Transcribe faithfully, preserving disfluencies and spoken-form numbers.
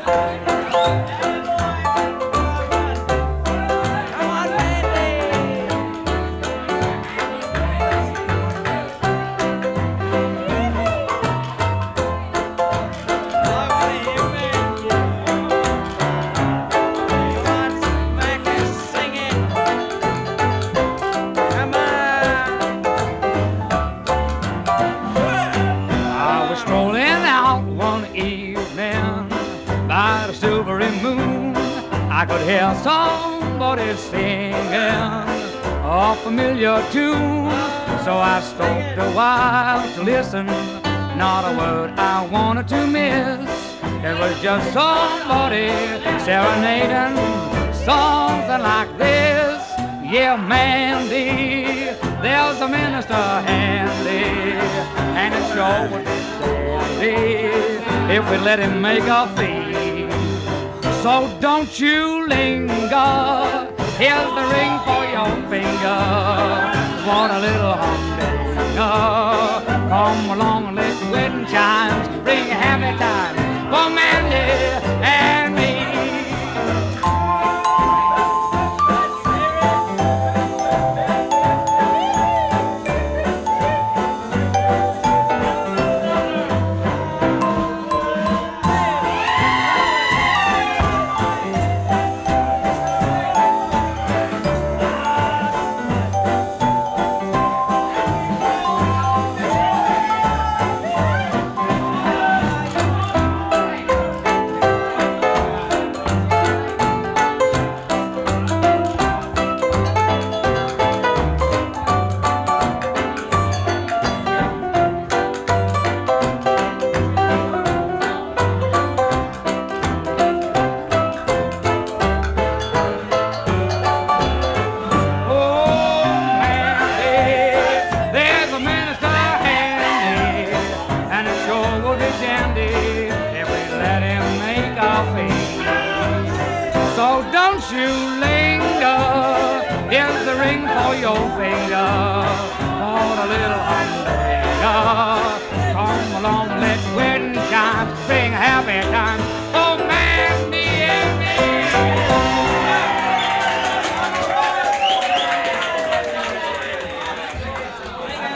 By the silvery moon, I could hear somebody singing a familiar tune. So I stopped a while to listen, not a word I wanted to miss. It was just somebody serenading something like this. Yeah, Mandy, there's a minister handy, and it sure would be dandy if we let him make a fee. So don't you linger, here's the ring for your finger. Want a little humdinger? Come along and let the wedding chimes bring a happy time for Mandy and me. So don't you linger, here's the ring for your finger. Want a little humdinger? Come along, let's wear